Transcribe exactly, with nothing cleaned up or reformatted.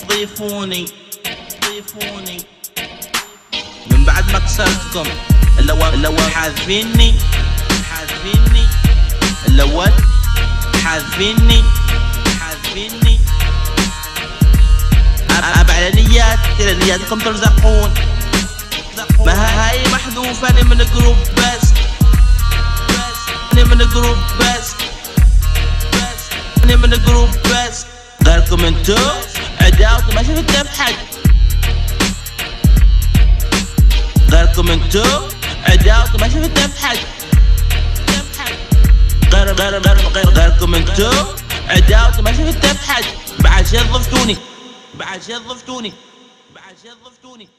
ضيفوني ضيفوني من بعد ما كسرتكم. الأول الأول حاذفيني حاذفيني الأول حاذفيني حاذفيني أبع على نياتكم ترزقون. ما هاي محذوفة أنا من جروب بس أنا من جروب بس أنا من جروب بس غيركم انتو عداوة ما شفتها بحد. غيركم انتو عداوة ما شفتها بحد. غير غير غير غير غيركم انتو عداوة ما شفتها بحد. بعد شي ضفتوني بعد شي ضفتوني بعد شي ضفتوني